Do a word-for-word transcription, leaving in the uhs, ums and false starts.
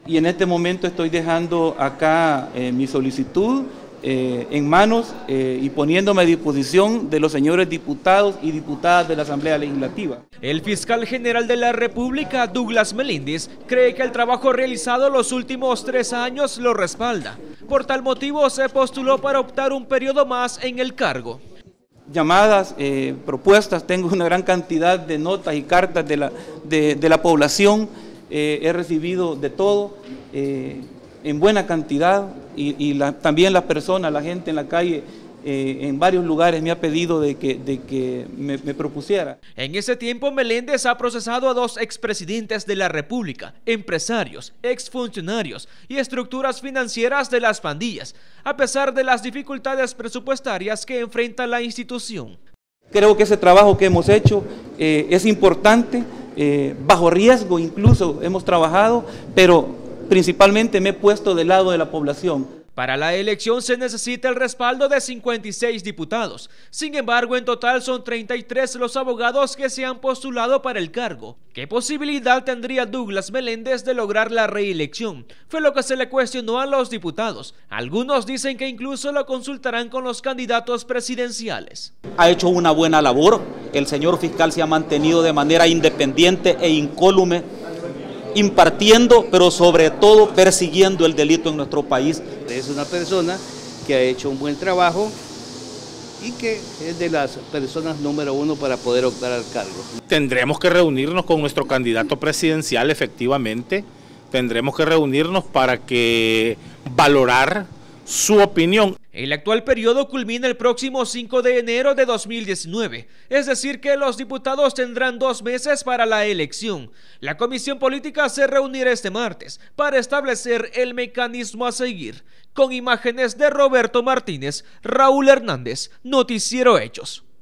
Y en este momento estoy dejando acá eh, mi solicitud eh, en manos eh, y poniéndome a disposición de los señores diputados y diputadas de la Asamblea Legislativa. El fiscal general de la República, Douglas Meléndez, cree que el trabajo realizado los últimos tres años lo respalda. Por tal motivo se postuló para optar un periodo más en el cargo. Llamadas, eh, propuestas, tengo una gran cantidad de notas y cartas de la, de, de la población, eh, he recibido de todo, eh, en buena cantidad, y, y la, también las personas, la gente en la calle, eh, en varios lugares me ha pedido de que, de que me, me propusiera. En ese tiempo, Meléndez ha procesado a dos expresidentes de la República, empresarios, exfuncionarios y estructuras financieras de las pandillas, a pesar de las dificultades presupuestarias que enfrenta la institución. Creo que ese trabajo que hemos hecho eh, es importante, eh, bajo riesgo incluso hemos trabajado, pero principalmente me he puesto del lado de la población. Para la elección se necesita el respaldo de cincuenta y seis diputados. Sin embargo, en total son treinta y tres los abogados que se han postulado para el cargo. ¿Qué posibilidad tendría Douglas Meléndez de lograr la reelección? Fue lo que se le cuestionó a los diputados. Algunos dicen que incluso lo consultarán con los candidatos presidenciales. Ha hecho una buena labor. El señor fiscal se ha mantenido de manera independiente e incólume, impartiendo, pero sobre todo persiguiendo el delito en nuestro país. Es una persona que ha hecho un buen trabajo y que es de las personas número uno para poder optar al cargo. Tendremos que reunirnos con nuestro candidato presidencial, efectivamente. Tendremos que reunirnos para que valorar su opinión. El actual periodo culmina el próximo cinco de enero de dos mil diecinueve, es decir que los diputados tendrán dos meses para la elección. La comisión política se reunirá este martes para establecer el mecanismo a seguir. Con imágenes de Roberto Martínez, Raúl Hernández, Noticiero Hechos.